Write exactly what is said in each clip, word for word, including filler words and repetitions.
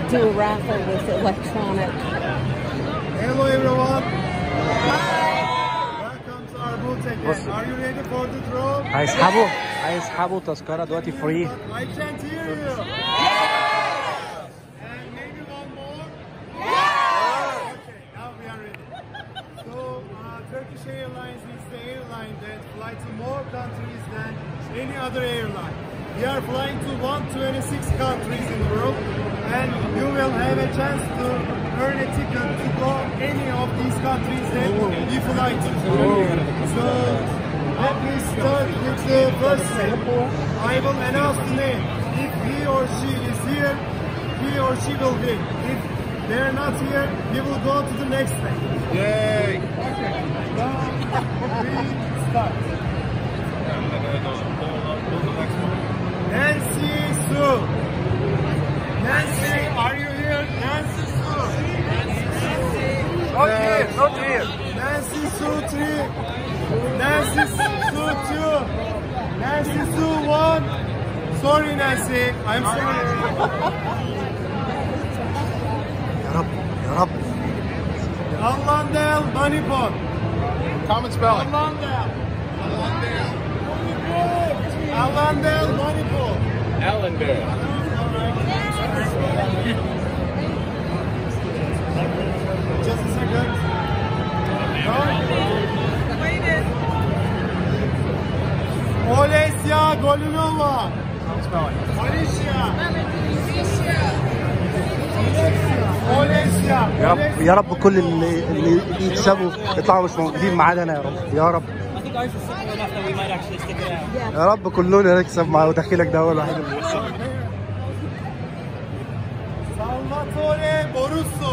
do a raffle with electronic. Hello everyone. Welcome to our booth again. Are you ready for the draw? هيسحبوا هيسحبوا تذكرة دلوقتي فري. I can't hear you. And maybe one more. Okay, now we are ready. So uh, Turkish Airlines is the airline that flies to more countries than any other airline. We are flying to one hundred twenty-six countries in the world, and you will have a chance to earn a ticket to go any of these countries that we fly to. So let me start with the first step. I will announce the name. If he or she is here, he or she will win. If they are not here, we will go to the next step. Yay! Okay. Now we start. Nancy Sue. Nancy, are you here? Nancy Sue. Not here, not here. Nancy Sue three. Nancy Sue two. Nancy Sue one. Sorry Nancy, I'm sorry. يا رب يا رب. Allandale Manipur. Common spelling. Allandale. Allandale. Allandale Manipur. Allendale. Just a second. Olesya Golinova. Olesya. Olesya. يا رب يا رب كل اللي اللي يكسبوا يطلعوا مش موجودين معانا انا يا رب يا رب. يا رب كلنا نكسب مع ودخيلك ده هو الوحيد اللي يكسب. Salvatore Borusso.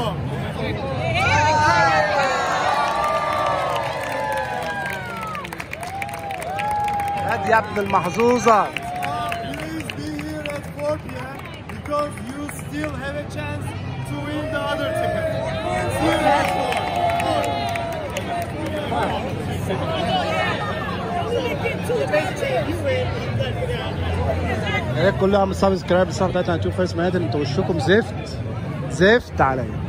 هات يا ابن المحظوظة. Please be here at four p m because you still have a chance to win the other ticket. See you at four. يا ريت كلكم عامل سبسكرايب للصفحه بتاعتنا هنشوف فارس منهاتن. انتوا وشكم زفت زفت عليا.